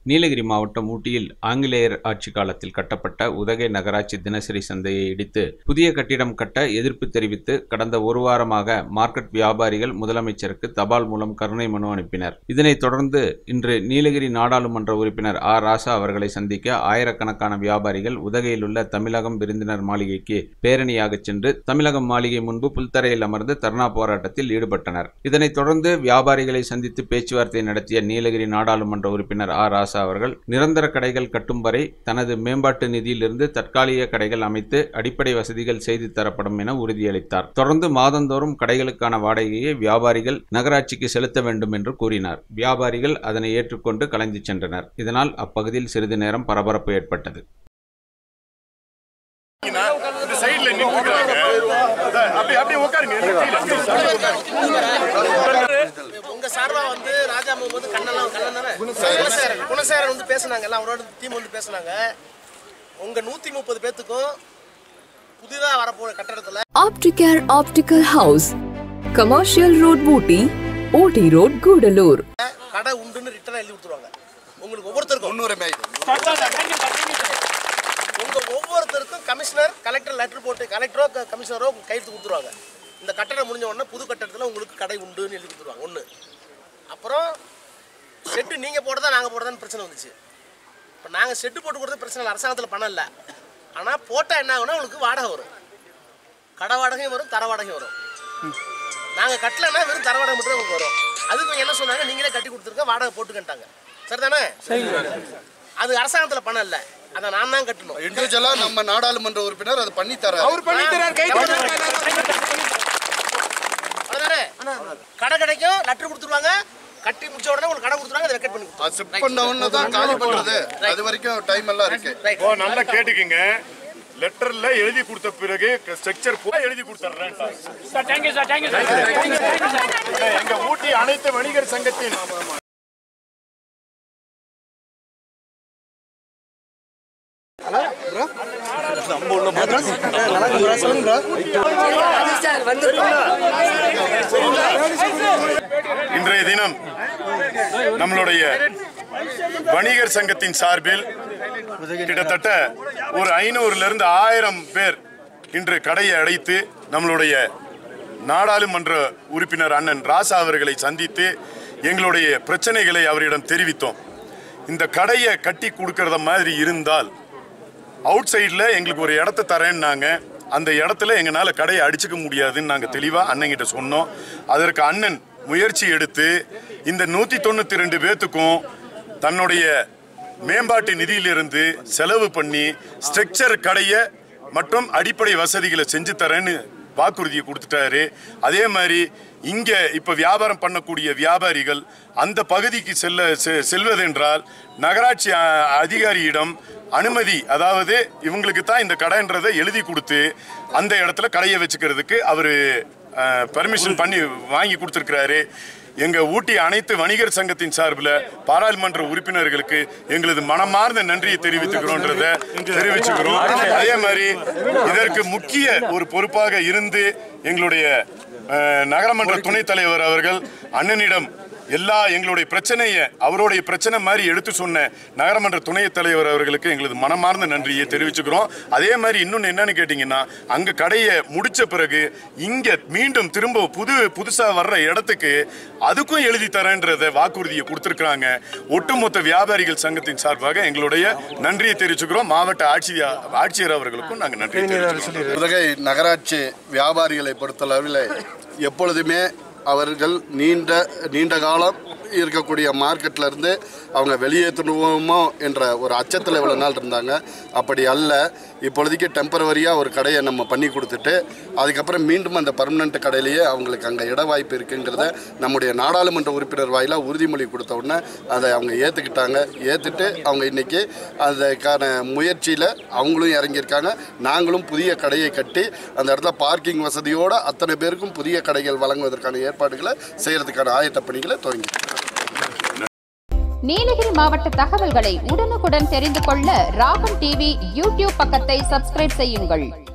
நீலகிரி மாவட்டம் ஊட்டியில் ஆங்கிலேயர் ஆட்சி காலத்தில் கட்டப்பட்ட உதகை நகராட்சி தினசரி சந்தையை இடித்து புதிய கட்டிடம் கட்ட எதிர்ப்பு தெரிவித்து கடந்த ஒரு வாரமாக மார்க்கெட் வியாபாரிகள் முதலமைச்சருக்கு தபால் மூலம் கருணை மனு அனுப்பினர். இதனைத் தொடர்ந்து இன்று நீலகிரி நாடாளுமன்ற உறுப்பினர் ராசா அவர்களை சந்திக்க ஆயிரக்கணக்கான வியாபாரிகள் உதகையில் உள்ள தமிழகம் விருந்தினர் மாளிகைக்கு பேரணியாக சென்று தமிழகம் மாளிகை முன்பு புல்தரையில் அமர்ந்து தர்ணா போராட்டத்தில் ஈடுபட்டனர். இதனைத் தொடர்ந்து வியாபாரிகளை சந்தித்து பேச்சுவார்த்தை நடத்திய நீலகிரி நாடாளுமன்ற உறுப்பினர் ராசா அவர்கள் நிரந்தர கடைகள் கட்டும் வரை தனது மேம்பாட்டு நிதியிலிருந்து தற்காலிக கடைகள் அமைத்து அடிப்படை வசதிகள் செய்து தரப்படும் என உறுதியளித்தார். தொடர்ந்து மாதந்தோறும் கடைகளுக்கான வாடகையை வியாபாரிகள் நகராட்சிக்கு செலுத்த வேண்டும் என்று கூறினார். வியாபாரிகள் அதனை ஏற்றுக்கொண்டு கலைந்து சென்றனர். இதனால் அப்பகுதியில் சிறிது நேரம் பரபரப்பு ஏற்பட்டது. உங்க சார்பா வந்து ராஜாமு வந்து குணசேகரன் வந்து பேசினாங்க, எல்லாம் அவரோட டீம் வந்து பேசினாங்க. உங்க 130 பேத்துக்கும் புதிதா வரப்போற கட்டடத்துல Opticare Optical House, Commercial Road Booty, OT Road Gudalur. கடை உண்டுன்னு ரிட்டனா எழுதி கொடுத்துருவாங்க. உங்களுக்கு ஒவ்வொருத்தருக்கும் உங்க ஒவ்வொருத்தருக்கும் கமிஷனர் கலெக்டர் லெட்டர் போட்டு கலெக்டரோ கமிஷனரோ கையெழுத்து கொடுத்துருவாங்க. இந்த கட்டடம் முடிஞ்ச உடனே புது கட்டடத்தில் உங்களுக்கு கடை உண்டுன்னு எழுதி கொடுத்துருவாங்க. ஒன்று. அப்புறம் ஷெட்டு நீங்கள் போட்டதா நாங்கள் போட்டதான்னு பிரச்சனை வந்துச்சு. இப்போ நாங்கள் ஷெட்டு போட்டு கொடுத்தது பிரச்சனை இல்லை, அரசாங்கத்தில் பணம் இல்லை. ஆனால் போட்டால் என்ன ஆகுனா உங்களுக்கு வாடகை வரும், கடை வாடகையும் வரும், தர வாடகையும் வரும். நாங்கள் கட்டலைன்னா வெறும் தர வாடகை மட்டும் தான் உங்களுக்கு வரும். அதுக்கு என்ன சொன்னாங்க, நீங்களே கட்டி கொடுத்துருக்க, வாடகை போட்டுக்கிட்டாங்க. சரிதானே? அது அரசாங்கத்தில் பணம் இல்லை, அதை நான் தான் கட்டணும். இண்டிவிஜுவலா நம்ம நாடாளுமன்ற உறுப்பினர் அதை பண்ணி தர கடை கிடைக்கும், லெட்டர் கொடுத்துருவாங்க, கட்டி முடிச்ச உடனே உங்களுக்கு கடை கொடுத்துருவாங்க, அதை ரெக்கார்ட் பண்ணி கொடுத்துருவாங்க. செட் பண்ண உடனே தான் காலி பண்றது. அது வரைக்கும் டைம் எல்லாம் இருக்கு. ஓ நல்லா கேட்டுக்கங்க. லெட்டர்ல எழுதி கொடுத்த பிறகு ஸ்ட்ரக்சர் பூரா எழுதி கொடுத்துறேன் sir. Thank you sir, thank you sir. எங்க ஊட்டி அனைத்து வணிகர் சங்கத்தின் இன்றைய தினம் நம்மளுடைய வணிகர் சங்கத்தின் சார்பில் கிட்டத்தட்ட ஒரு 500 to 1000 பேர் இன்று கடையை அடைத்து நம்மளுடைய நாடாளுமன்ற உறுப்பினர் அண்ணன் ராசா அவர்களை சந்தித்து எங்களுடைய பிரச்சனைகளை அவரிடம் தெரிவித்தோம். இந்த கடையை கட்டி கொடுக்கறத மாதிரி இருந்தால் அவுட் சைடில் எங்களுக்கு ஒரு இடத்த தரேன்னாங்க. அந்த இடத்துல எங்களால் கடையை அடிச்சுக்க முடியாதுன்னு நாங்கள் தெளிவாக அண்ணங்கிட்ட சொன்னோம். அதற்கு அண்ணன் முயற்சி எடுத்து இந்த 192 பேத்துக்கும் தன்னுடைய மேம்பாட்டு நிதியிலிருந்து செலவு பண்ணி ஸ்ட்ரக்சர் கடையை மற்றும் அடிப்படை வசதிகளை செஞ்சு தரேன்னு வாக்குறுதியை கொடுத்துட்டாரு. அதே மாதிரி இங்கே இப்போ வியாபாரம் பண்ணக்கூடிய வியாபாரிகள் அந்த பகுதிக்கு செல்வதென்றால் நகராட்சி அதிகாரியிடம் அனுமதி, அதாவது இவங்களுக்கு தான் இந்த கடைன்றதை எழுதி கொடுத்து அந்த இடத்துல கடையை வச்சுக்கிறதுக்கு அவர் பர்மிஷன் பண்ணி வாங்கி கொடுத்துருக்கிறாரு. எங்கள் ஊட்டி அனைத்து வணிகர் சங்கத்தின் சார்பில் பாராளுமன்ற உறுப்பினர்களுக்கு எங்களது மனமார்ந்த நன்றியை தெரிவிச்சுக்கிறோம். அதே மாதிரி இதற்கு முக்கிய ஒரு பொறுப்பாக இருந்து எங்களுடைய நகரமன்ற துணைத் தலைவர் அவர்கள் அண்ணனிடம் எங்களுடைய பிரச்சனையை அவருடைய பிரச்சனை மாதிரி எடுத்து சொன்ன நகரமன்ற துணைத் தலைவர் அவர்களுக்கு எங்களது மனமார்ந்த நன்றியை தெரிவிச்சுக்கிறோம். அதே மாதிரி இன்னொன்று என்னன்னு கேட்டிங்கன்னா, அங்கே கடையை முடித்த பிறகு இங்கே மீண்டும் திரும்ப புதுசாக வர்ற இடத்துக்கு அதுக்கும் எழுதி தரேன்றத வாக்குறுதியை கொடுத்துருக்குறாங்க. ஒட்டுமொத்த வியாபாரிகள் சங்கத்தின் சார்பாக எங்களுடைய நன்றியை தெரிவிச்சுக்கிறோம். மாவட்ட ஆட்சியர் அவர்களுக்கும் நாங்கள் நன்றி தெரிவிச்சுக்கிறோம். உதகை நகராட்சி வியாபாரிகளை பொறுத்தளவில் எப்பொழுதுமே அவர்கள் நீண்ட காலம் இருக்கக்கூடிய மார்க்கெட்டில் இருந்து அவங்க வெளியேற்றணுமோ என்ற ஒரு அச்சத்தில் இவ்வளோ நாள் இருந்தாங்க. அப்படி அல்ல, இப்பொழுதைக்கு டெம்பரவரியாக ஒரு கடையை நம்ம பண்ணி கொடுத்துட்டு அதுக்கப்புறம் மீண்டும் அந்த பர்மனெண்ட் கடையிலேயே அவங்களுக்கு அங்கே இட வாய்ப்பு இருக்குங்கிறத நம்முடைய நாடாளுமன்ற உறுப்பினர் வாயிலாக உறுதிமொழி கொடுத்த உடனே அதை அவங்க ஏற்றுட்டு அவங்க இன்றைக்கி அதுக்கான முயற்சியில் அவங்களும் இறங்கியிருக்காங்க. நாங்களும் புதிய கடையை கட்டி அந்த இடத்துல பார்க்கிங் வசதியோடு அத்தனை பேருக்கும் புதிய கடைகள் வழங்குவதற்கான ஏற்பாடுகளை செய்கிறதுக்கான ஆயத்த பணிகளை துவங்கி. நீலகிரி மாவட்ட தகவல்களை உடனுக்குடன் தெரிந்து கொள்ள ராகம் டிவி யூடியூப் பக்கத்தை சப்ஸ்கிரைப் செய்யுங்கள்.